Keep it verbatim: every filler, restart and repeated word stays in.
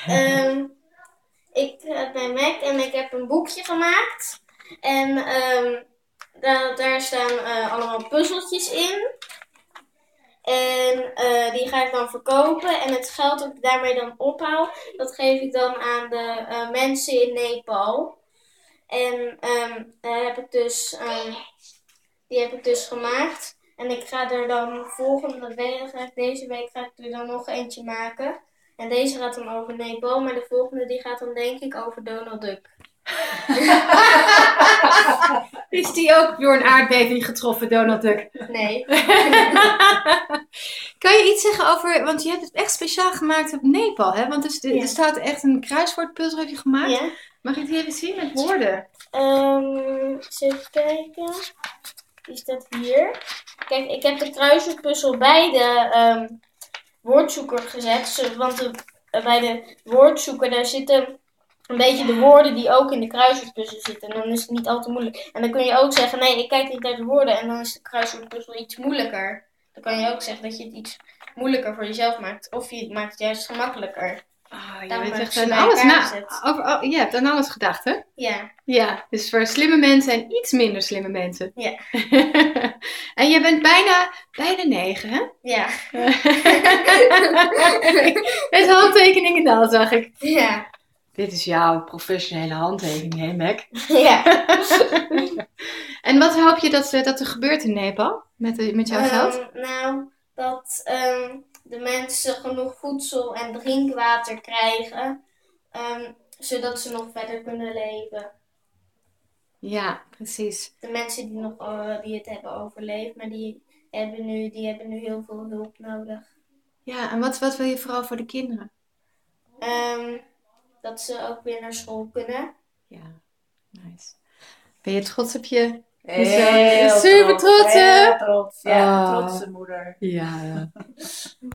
Um, ik heb mijn Mac en ik heb een boekje gemaakt. En um, daar, daar staan uh, allemaal puzzeltjes in. En uh, die ga ik dan verkopen. En het geld dat ik daarmee dan ophaal, dat geef ik dan aan de uh, mensen in Nepal. En um, daar heb ik dus, um, die heb ik dus gemaakt. En ik ga er dan volgende week, ga ik, deze week ga ik er dan nog eentje maken. En deze gaat dan over Nepal, maar de volgende die gaat dan denk ik over Donald Duck. Is die ook door een aardbeving getroffen, Donald Duck? Nee. Kan je iets zeggen over, want je hebt het echt speciaal gemaakt op Nepal, hè? Want er, Ja. er staat echt een kruiswoordpuzzel heb je gemaakt. Ja. Mag ik die even zien met woorden? Um, eens even kijken. Die staat hier. Kijk, ik heb de kruiswoordpuzzel bij de um, woordzoeker gezet. Want de, uh, bij de woordzoeker daar zitten een beetje de woorden die ook in de kruiswoordpuzzel zitten. En dan is het niet al te moeilijk. En dan kun je ook zeggen, nee, ik kijk niet naar de woorden. En dan is de kruiswoordpuzzel iets moeilijker. Dan kan je ook zeggen dat je het iets moeilijker voor jezelf maakt. Of je maakt het juist gemakkelijker. Oh, je, Daarom weet heb echt ik ze aan bij alles elkaar na, gezet. over, oh, je hebt aan alles gedacht, hè? Ja. Ja, dus voor slimme mensen en iets minder slimme mensen. Ja. En je bent bijna, bijna negen, hè? Ja. Met handtekeningen dan, zag ik. Ja. Dit is jouw professionele handtekening, hè, Mac? Ja. En wat hoop je dat, dat er gebeurt in Nepal met, de, met jouw geld? Um, nou, dat um, de mensen genoeg voedsel en drinkwater krijgen, um, zodat ze nog verder kunnen leven. Ja, precies. De mensen die, nog, uh, die het hebben overleefd, maar die hebben nu, die hebben nu heel veel hulp nodig. Ja, en wat, wat wil je vooral voor de kinderen? Um, dat ze ook weer naar school kunnen. Ja, nice. Ben je trots op je? Heel super trots, hè? Heel trots, ja. Oh. Trotse moeder. Ja.